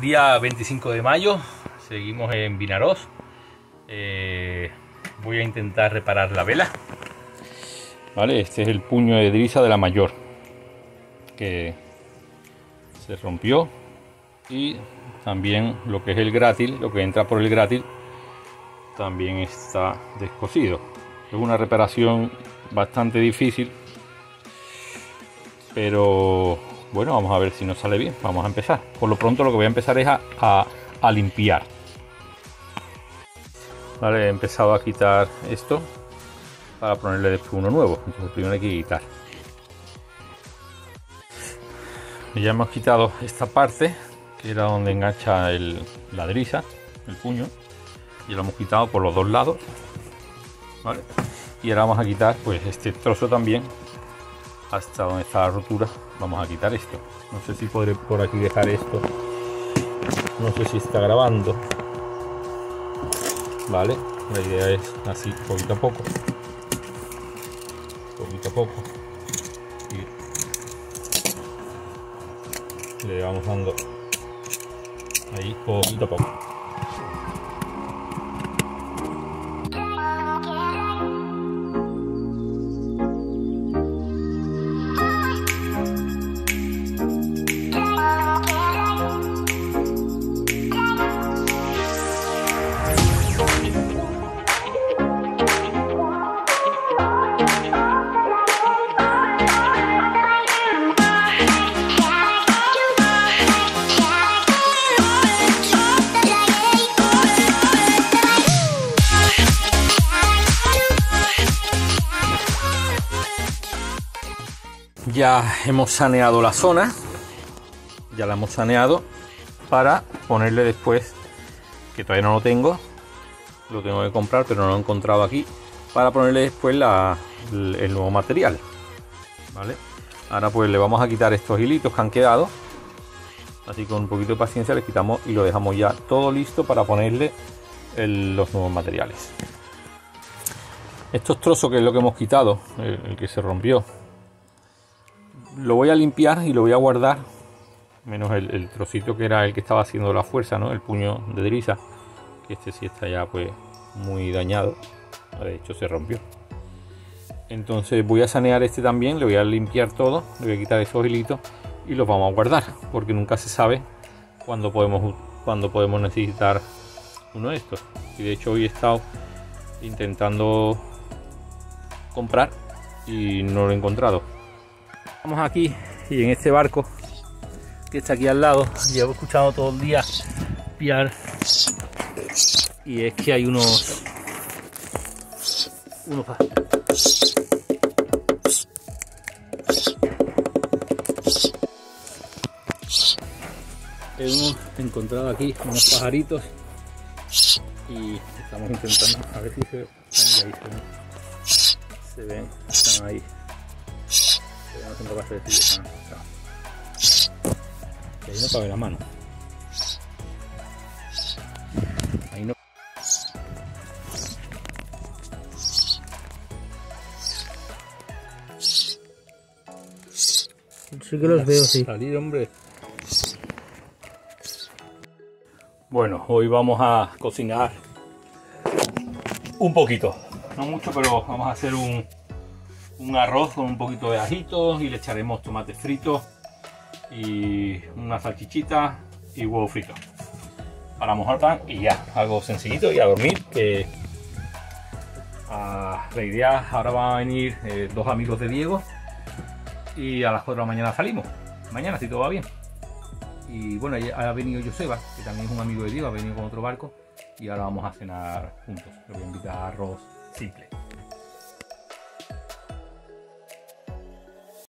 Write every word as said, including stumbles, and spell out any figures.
Día veinticinco de mayo, seguimos en Vinaroz. Eh, voy a intentar reparar la vela. Vale, este es el puño de drisa de la mayor, que se rompió, y también lo que es el grátil, lo que entra por el grátil, también está descosido. Es una reparación bastante difícil, pero bueno, vamos a ver si nos sale bien. Vamos a empezar. Por lo pronto lo que voy a empezar es a, a, a limpiar. Vale, he empezado a quitar esto para ponerle después uno nuevo. Entonces primero hay que quitar. Ya hemos quitado esta parte, que era donde engancha el, la drisa, el puño, y lo hemos quitado por los dos lados. Vale. Y ahora vamos a quitar pues este trozo también, hasta donde está la rotura. Vamos a quitar esto. No sé si podré por aquí dejar esto. No sé si está grabando. Vale, la idea es así, poquito a poco. Poquito a poco. Y le vamos dando ahí poquito a poco. Ya hemos saneado la zona, ya la hemos saneado para ponerle después, que todavía no lo tengo, lo tengo que comprar pero no lo he encontrado aquí, para ponerle después la, el, el nuevo material. Vale, ahora pues le vamos a quitar estos hilitos que han quedado, así con un poquito de paciencia les quitamos y lo dejamos ya todo listo para ponerle el, los nuevos materiales. Estos trozos, que es lo que hemos quitado, el, el que se rompió, lo voy a limpiar y lo voy a guardar, menos el, el trocito que era el que estaba haciendo la fuerza, ¿no? El puño de drisa, que este sí está ya pues muy dañado, de hecho se rompió. Entonces voy a sanear este también, le voy a limpiar todo, le voy a quitar esos hilitos y los vamos a guardar, porque nunca se sabe cuándo podemos, cuándo podemos necesitar uno de estos. Y de hecho hoy he estado intentando comprar y no lo he encontrado. Estamos aquí y en este barco que está aquí al lado, llevo escuchando todo el día piar, y es que hay unos unos hemos encontrado aquí unos pajaritos y estamos intentando a ver si se, ahí, se, se ven, están ahí. No tengo que hacer decir que ahí no cabe la mano. Ahí no. Sí que los veo, sí. Salir, hombre. Bueno, hoy vamos a cocinar un poquito, no mucho, pero vamos a hacer un un arroz con un poquito de ajitos y le echaremos tomate frito y una salchichita y huevo frito para mojar pan, y ya, algo sencillito, y a dormir, que a, la idea, ahora van a venir eh, dos amigos de Diego y a las cuatro de la mañana salimos, mañana si todo va bien. Y bueno, ya ha venido Joseba, que también es un amigo de Diego, ha venido con otro barco, y ahora vamos a cenar juntos. Le voy a invitar a arroz simple.